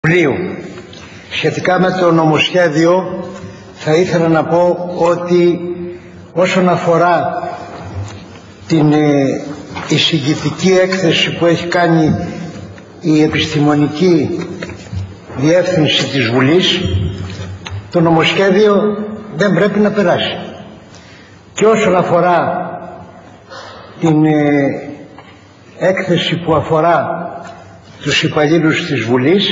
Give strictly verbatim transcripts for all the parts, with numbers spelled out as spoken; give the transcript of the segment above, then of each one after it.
πλοίου. Σχετικά με το νομοσχέδιο θα ήθελα να πω ότι όσον αφορά την ε, εισηγητική έκθεση που έχει κάνει η επιστημονική διεύθυνση της Βουλής, το νομοσχέδιο δεν πρέπει να περάσει. Και όσον αφορά την ε, έκθεση που αφορά τους υπαλλήλους της Βουλής,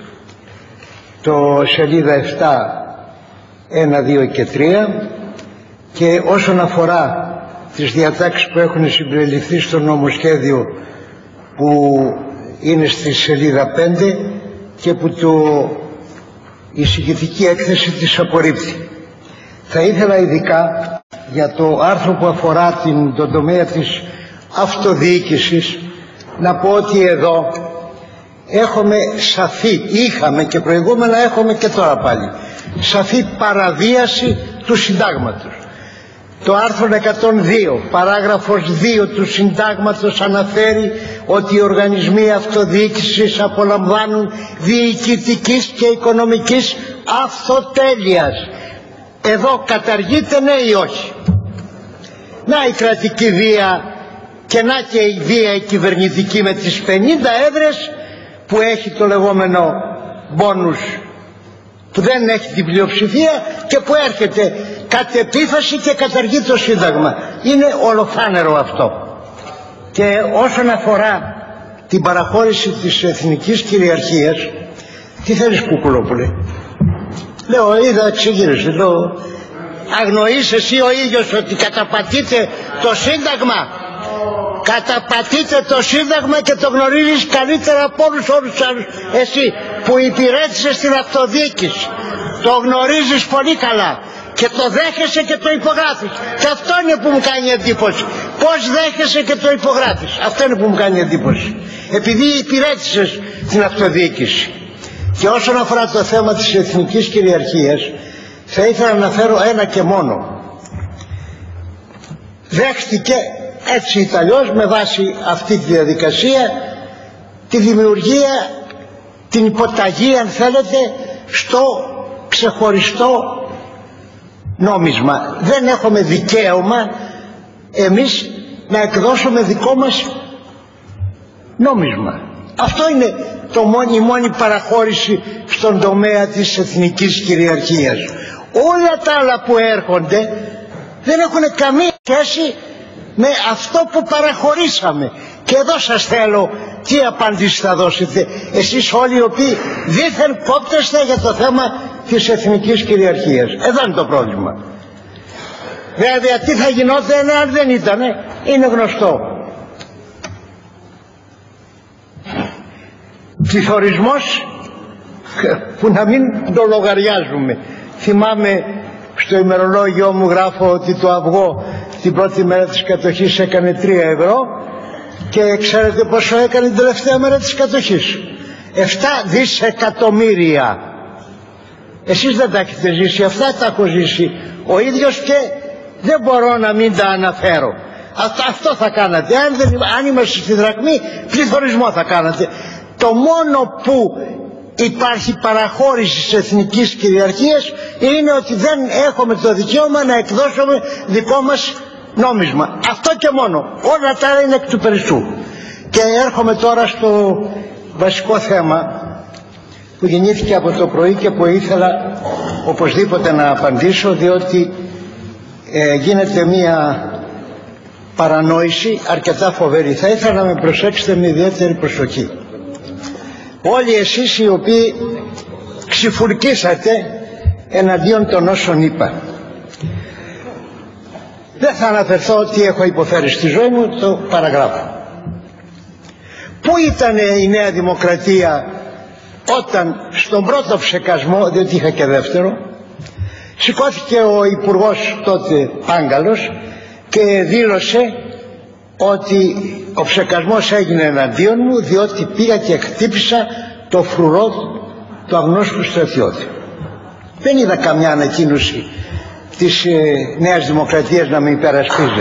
το σελίδα επτά, ένα, δύο και τρία, και όσον αφορά τις διατάξεις που έχουν συμπεριληφθεί στο νομοσχέδιο που είναι στη σελίδα πέντε και που το η εισηγητική έκθεση της απορρίπτει. Θα ήθελα ειδικά για το άρθρο που αφορά την, τον τομέα της αυτοδιοίκησης να πω ότι εδώ έχουμε σαφή, είχαμε και προηγούμενα, έχουμε και τώρα πάλι σαφή παραβίαση του συντάγματος. Το άρθρο εκατόν δύο παράγραφος δύο του συντάγματος αναφέρει ότι οι οργανισμοί αυτοδιοίκησης απολαμβάνουν διοικητικής και οικονομικής αυτοτέλειας. Εδώ καταργείται, ναι ή όχι? Να η κρατική βία και να και η βία η κυβερνητική με τις πενήντα έδρες που έχει το λεγόμενο μπόνους που δεν έχει την πλειοψηφία και που έρχεται κατ' επίφαση και καταργεί το Σύνταγμα. Είναι ολοφάνερο αυτό. Και όσον αφορά την παραχώρηση της εθνικής κυριαρχίας, τι θέλεις Κουκουλόπουλε? Λέω, είδα, εξήγησε, λέω, αγνοείς εσύ ο ίδιος ότι καταπατείτε το Σύνταγμα? Καταπατείτε το Σύνταγμα και το γνωρίζεις καλύτερα από όλους όλους τους άλλους. Εσύ που υπηρέτησες στην αυτοδιοίκηση το γνωρίζεις πολύ καλά και το δέχεσαι και το υπογράφεις. Και αυτό είναι που μου κάνει εντύπωση. Πώς δέχεσαι και το υπογράφεις? Αυτό είναι που μου κάνει εντύπωση. Επειδή υπηρέτησες την αυτοδιοίκηση. Και όσον αφορά το θέμα της εθνικής κυριαρχίας, θα ήθελα να αναφέρω ένα και μόνο. Δέχτηκε έτσι ή αλλιώς με βάση αυτή τη διαδικασία τη δημιουργία, την υποταγή αν θέλετε στο ξεχωριστό νόμισμα. Δεν έχουμε δικαίωμα εμείς να εκδώσουμε δικό μας νόμισμα. Αυτό είναι το μόνη, η μόνη παραχώρηση στον τομέα της εθνικής κυριαρχίας. Όλα τα άλλα που έρχονται δεν έχουν καμία σχέση με αυτό που παραχωρήσαμε. Και εδώ σας θέλω τι απάντηση θα δώσετε εσείς όλοι οι οποίοι δήθεν κόπτεστε για το θέμα της εθνικής κυριαρχίας. Εδώ είναι το πρόβλημα. Βέβαια τι θα γινόταν αν δεν ήτανε, είναι γνωστό. Πληθωρισμός που να μην το λογαριάζουμε. Θυμάμαι στο ημερολόγιο μου γράφω ότι το αυγό την πρώτη μέρα της κατοχής έκανε τρία ευρώ και ξέρετε πόσο έκανε την τελευταία μέρα της κατοχής? επτά δισεκατομμύρια. Εσείς δεν τα έχετε ζήσει αυτά, τα έχω ζήσει ο ίδιος και δεν μπορώ να μην τα αναφέρω. Αυτό, αυτό θα κάνατε. Αν, δεν, αν είμαστε στη δραχμή, πληθωρισμό θα κάνατε. Το μόνο που υπάρχει παραχώρηση της εθνικής κυριαρχίας είναι ότι δεν έχουμε το δικαίωμα να εκδώσουμε δικό μας νόμισμα. Αυτό και μόνο. Όλα τα άλλα είναι εκ του περισσού. Και έρχομαι τώρα στο βασικό θέμα που γεννήθηκε από το πρωί και που ήθελα οπωσδήποτε να απαντήσω, διότι ε, γίνεται μία παρανόηση αρκετά φοβερή. Θα ήθελα να με προσέξετε με ιδιαίτερη προσοχή. Όλοι εσείς οι οποίοι ξυφουρκίσατε εναντίον των όσων είπα. Δεν θα αναφερθώ τι έχω υποφέρει στη ζωή μου, το παραγράφω. Πού ήταν η Νέα Δημοκρατία όταν στον πρώτο ψεκασμό, διότι είχα και δεύτερο, σηκώθηκε ο υπουργός τότε Πάγκαλος και δήλωσε ότι ο ψεκασμός έγινε εναντίον μου διότι πήγα και χτύπησα το φρουρό του αγνώστου στρατιώτη. Δεν είδα καμιά ανακοίνωση της ε, Νέας Δημοκρατίας να με υπερασπίζεται.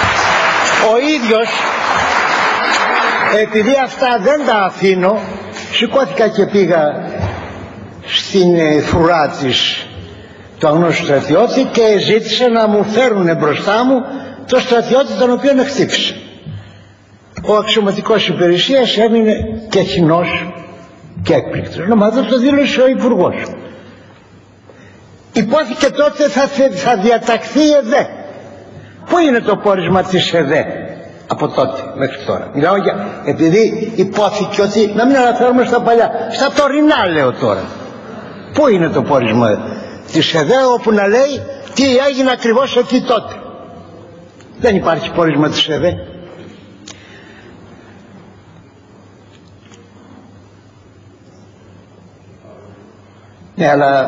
Ο ίδιος, επειδή αυτά δεν τα αφήνω, Σηκώθηκα και πήγα στην φρουρά της του αγνώστου στρατιώτη και ζήτησα να μου φέρουν μπροστά μου το στρατιώτη τον οποίο χτύπησε. Ο αξιωματικός υπηρεσίας έμεινε και χινός και έκπληκτος. Να μάθω, το δήλωσε ο υπουργός. Υπόθηκε τότε θα, θα διαταχθεί η ΕΔΕ. Πού είναι το πόρισμα της ΕΔΕ από τότε μέχρι τώρα? Μιλάω για, επειδή υπόθηκε ότι, να μην αναφέρουμε στα παλιά, στα τωρινά λέω τώρα. Πού είναι το πόρισμα της ΕΔΕ όπου να λέει τι έγινε ακριβώς εκεί τότε? Δεν υπάρχει πόρισμα της ΕΔΕ. Ναι, αλλά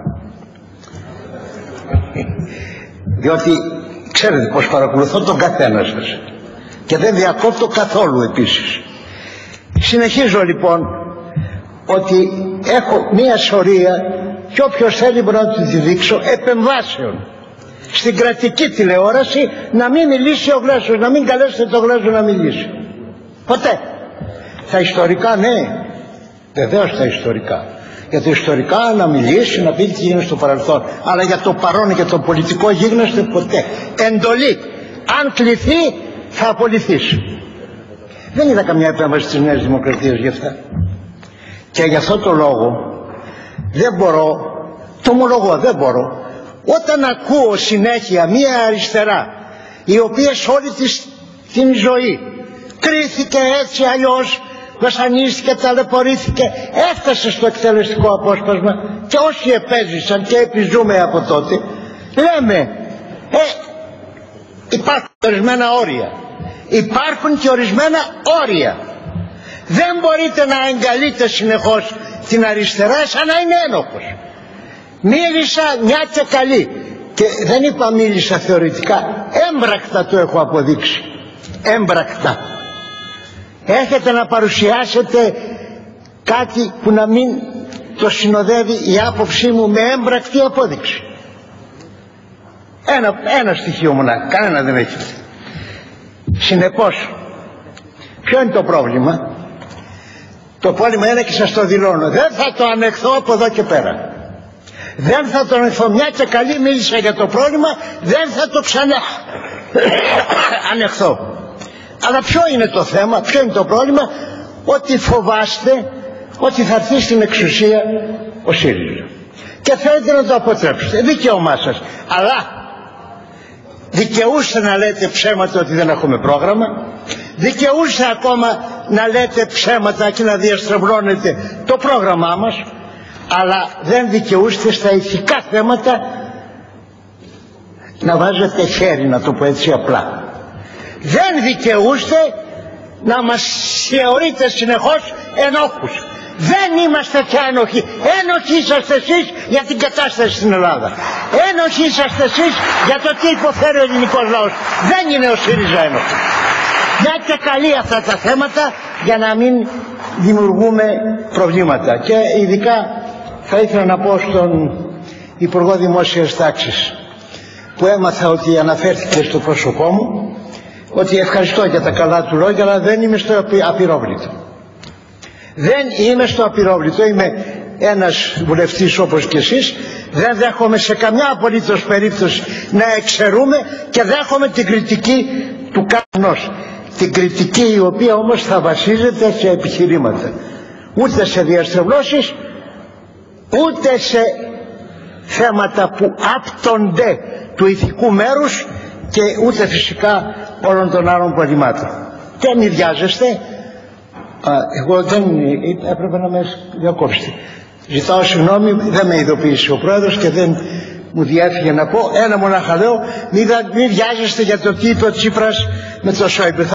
διότι ξέρετε πως παρακολουθώ τον καθένα σας και δεν διακόπτω καθόλου επίσης. Συνεχίζω λοιπόν ότι έχω μία σωρία και όποιος θέλει μπορώ να του τη δείξω επεμβάσεων στην κρατική τηλεόραση να μην μιλήσει ο Γλάσος, να μην καλέσετε τον Γλάσο να μιλήσει ποτέ. Τα ιστορικά, ναι, βεβαίως τα ιστορικά, για το ιστορικά να μιλήσει, να πει τι γίνεται στο παρελθόν, αλλά για το παρόν και το πολιτικό γίγνεστε ποτέ. Εντολή, αν κληθεί θα απολυθείς. Δεν είδα καμιά επέμβαση της Νέας Δημοκρατίας γι' αυτά. Και γι' αυτό το λόγο δεν μπορώ, το ομολογώ, δεν μπορώ, όταν ακούω συνέχεια μία αριστερά η οποία σε όλη της την ζωή κρίθηκε έτσι αλλιώς, βασανίστηκε, ταλαιπωρήθηκε, έφτασε στο εκτελεστικό απόσπασμα και όσοι επέζησαν και επιζούμε από τότε λέμε ε, υπάρχουν ορισμένα όρια, υπάρχουν και ορισμένα όρια. Δεν μπορείτε να εγκαλείτε συνεχώς την αριστερά σαν να είναι ένοχος. Μίλησα μια και καλή και δεν είπα μίλησα θεωρητικά, έμπρακτα το έχω αποδείξει, έμπρακτα. Έχετε να παρουσιάσετε κάτι που να μην το συνοδεύει η άποψή μου με έμπρακτη απόδειξη? Ένα, ένα στοιχείο μονάχα, κανένα δεν έχετε. Συνεπώς, ποιο είναι το πρόβλημα? Το πρόβλημα είναι, και σας το δηλώνω, δεν θα το ανεχθώ από εδώ και πέρα. Δεν θα το ανεχθώ, μια και καλή μίλησα για το πρόβλημα, δεν θα το ξανά ανεχθώ. Αλλά ποιο είναι το θέμα, ποιο είναι το πρόβλημα? Ότι φοβάστε ότι θα έρθει στην εξουσία ο ΣΥΡΙΖΑ και θέλετε να το αποτρέψετε. Δικαίωμά σας, αλλά δικαιούστε να λέτε ψέματα ότι δεν έχουμε πρόγραμμα, δικαιούστε ακόμα να λέτε ψέματα και να διαστρεβλώνετε το πρόγραμμά μας, αλλά δεν δικαιούστε στα ηθικά θέματα να βάζετε χέρι, να το πω έτσι απλά. Δεν δικαιούστε να μας θεωρείτε συνεχώς ενόχους. Δεν είμαστε πια ένοχοι. Ένοχοι είσαστε εσείς για την κατάσταση στην Ελλάδα. Ένοχοι είσαστε εσείς για το τι υποφέρει ο ελληνικός λαός. Δεν είναι ο ΣΥΡΙΖΑ ένοχος. Για και καλή αυτά τα θέματα για να μην δημιουργούμε προβλήματα. Και ειδικά θα ήθελα να πω στον Υπουργό Δημόσιας Τάξης, που έμαθα ότι αναφέρθηκε στο πρόσωπό μου, ότι ευχαριστώ για τα καλά του λόγια, αλλά δεν είμαι στο απειρόβλητο. Δεν είμαι στο απειρόβλητο. Είμαι ένας βουλευτής όπως και εσείς. Δεν δέχομαι σε καμιά απολύτως περίπτωση να εξαιρούμε και δέχομαι την κριτική του καθενός. Την κριτική η οποία όμως θα βασίζεται σε επιχειρήματα. Ούτε σε διαστρεβλώσεις, ούτε σε θέματα που άπτονται του ηθικού μέρους και ούτε φυσικά όλων των άλλων προβλημάτων. Και μη βιάζεστε. Α, εγώ δεν έπρεπε να με διακόψετε. Ζητάω συγγνώμη, δεν με ειδοποίησε ο πρόεδρος και δεν μου διέφυγε να πω. Ένα μονάχα λέω, μη, μη βιάζεστε για το τι είπε ο Τσίπρας με το Σόιμπλε.